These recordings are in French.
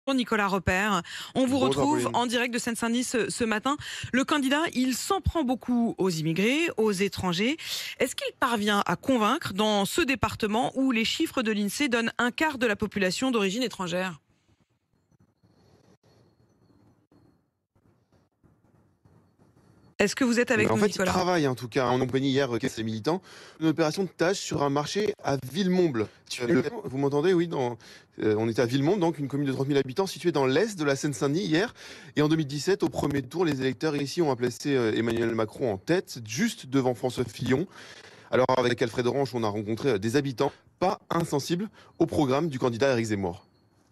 Nicolas Repère, on vous Bonjour, retrouve Pauline. en direct de Seine-Saint-Denis ce matin. Le candidat, il s'en prend beaucoup aux immigrés, aux étrangers. Est-ce qu'il parvient à convaincre dans ce département où les chiffres de l'INSEE donnent un quart de la population d'origine étrangère? Est-ce que vous êtes avec En nous, fait, il Nicolas? travaille en tout cas en compagnie hier ses militants. Une opération de tâche sur un marché à Villemomble. Vous m'entendez? Oui, on était à Villemomble, donc une commune de 30 000 habitants située dans l'est de la Seine-Saint-Denis hier. Et en 2017, au premier tour, les électeurs ici ont placé Emmanuel Macron en tête, juste devant François Fillon. Alors avec Alfred Orange, on a rencontré des habitants pas insensibles au programme du candidat Éric Zemmour.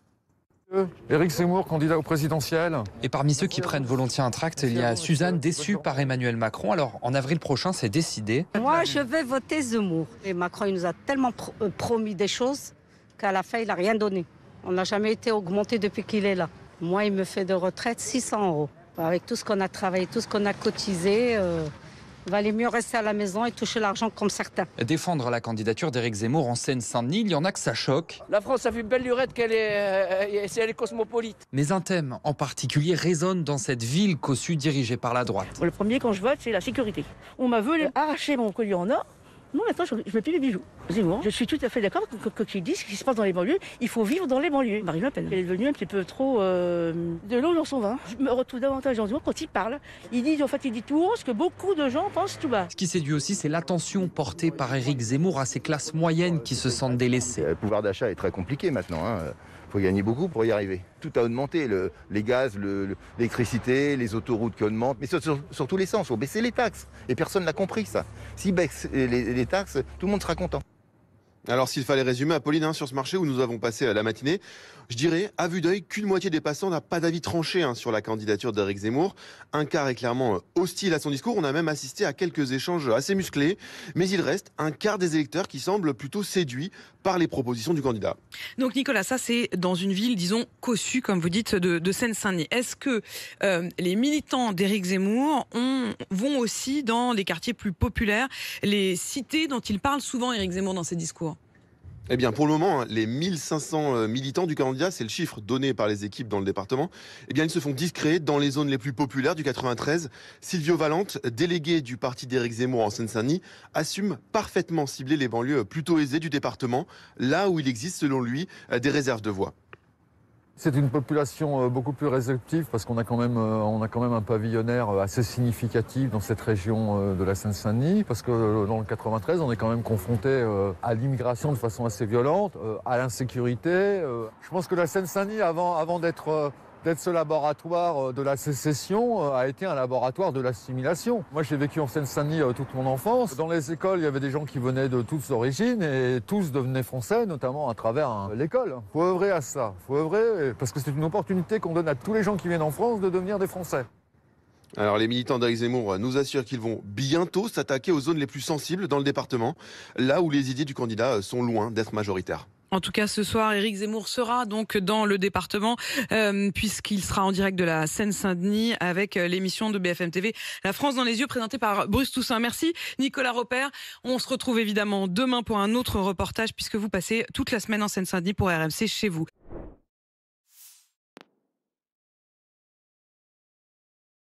Éric Zemmour, candidat au présidentiel. Et parmi ceux qui prennent volontiers un tract, il y a Suzanne, déçue par Emmanuel Macron. Alors, en avril prochain, c'est décidé. Moi, je vais voter Zemmour. Et Macron, il nous a tellement promis des choses qu'à la fin, il n'a rien donné. On n'a jamais été augmenté depuis qu'il est là. Moi, il me fait de retraite 600 €. Avec tout ce qu'on a travaillé, tout ce qu'on a cotisé, il valait mieux rester à la maison et toucher l'argent comme certains. Défendre la candidature d'Éric Zemmour en Seine-Saint-Denis, il y en a que ça choque. La France a fait une belle lurette qu'elle est cosmopolite. Mais un thème en particulier résonne dans cette ville cossue dirigée par la droite. Le premier, quand je vote, c'est la sécurité. On m'a voulu arracher mon collier en or. Non, maintenant, je ne mets plus les bijoux. Zemmour, je suis tout à fait d'accord qu'ils disent ce qui se passe dans les banlieues. Il faut vivre dans les banlieues. Marine Le Pen, elle est devenue un petit peu trop de l'eau dans son vin. Je me retrouve davantage dans Zemmour quand il parle. Il dit tout haut ce que beaucoup de gens pensent tout bas. Ce qui séduit aussi, c'est l'attention portée par Éric Zemmour à ces classes moyennes qui se sentent délaissées. Le pouvoir d'achat est très compliqué maintenant. Il faut gagner beaucoup pour y arriver. Tout a augmenté, les gaz, l'électricité, les autoroutes qui augmentent, mais sur tous les sens, il faut baisser les taxes. Et personne n'a compris ça. Si baisse les taxes, tout le monde sera content. Alors s'il fallait résumer, Apolline, sur ce marché où nous avons passé la matinée, je dirais à vue d'œil qu'une moitié des passants n'a pas d'avis tranché sur la candidature d'Éric Zemmour. Un quart est clairement hostile à son discours. On a même assisté à quelques échanges assez musclés. Mais il reste un quart des électeurs qui semblent plutôt séduits par les propositions du candidat. Donc Nicolas, ça c'est dans une ville, disons, cossue, comme vous dites, de Seine-Saint-Denis. Est-ce que les militants d'Éric Zemmour vont aussi dans les quartiers plus populaires, les cités dont il parle souvent Éric Zemmour dans ses discours? Eh bien, pour le moment, les 1500 militants du candidat, c'est le chiffre donné par les équipes dans le département, eh bien, ils se font discrets dans les zones les plus populaires du 93. Silvio Valente, délégué du parti d'Éric Zemmour en Seine-Saint-Denis, assume parfaitement cibler les banlieues plutôt aisées du département, là où il existe, selon lui, des réserves de voix. C'est une population beaucoup plus réceptive parce qu'on a quand même un pavillonnaire assez significatif dans cette région de la Seine-Saint-Denis, parce que dans le 93, on est quand même confronté à l'immigration de façon assez violente, à l'insécurité. Je pense que la Seine-Saint-Denis, avant d'être ce laboratoire de la sécession, a été un laboratoire de l'assimilation. Moi, j'ai vécu en Seine-Saint-Denis toute mon enfance. Dans les écoles, il y avait des gens qui venaient de toutes origines et tous devenaient français, notamment à travers l'école. Il faut œuvrer à ça. Il faut œuvrer parce que c'est une opportunité qu'on donne à tous les gens qui viennent en France de devenir des Français. Alors les militants d'Éric Zemmour nous assurent qu'ils vont bientôt s'attaquer aux zones les plus sensibles dans le département, là où les idées du candidat sont loin d'être majoritaires. En tout cas, ce soir, Éric Zemmour sera donc dans le département puisqu'il sera en direct de la Seine-Saint-Denis avec l'émission de BFM TV La France dans les yeux, présentée par Bruce Toussaint. Merci Nicolas Repère. On se retrouve évidemment demain pour un autre reportage puisque vous passez toute la semaine en Seine-Saint-Denis pour RMC chez vous.